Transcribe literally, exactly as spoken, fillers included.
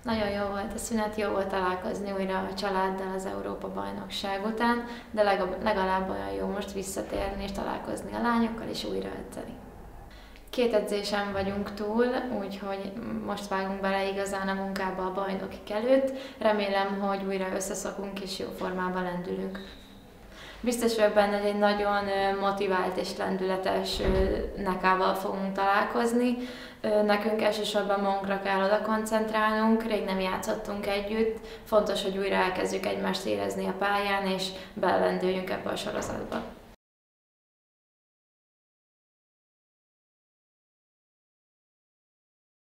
Nagyon jó volt a szünet, jó volt találkozni újra a családdal az Európa-bajnokság után, de legalább olyan jó most visszatérni és találkozni a lányokkal és újra edzeni. Két edzésen vagyunk túl, úgyhogy most vágunk bele igazán a munkába a bajnokik előtt. Remélem, hogy újra összeszokunk és jó formában lendülünk. Biztos vagyok benne, hogy egy nagyon motivált és lendületes nekával fogunk találkozni. Nekünk elsősorban magunkra kell oda koncentrálnunk, rég nem játszottunk együtt. Fontos, hogy újra elkezdjük egymást érezni a pályán és belendüljünk ebbe a sorozatba.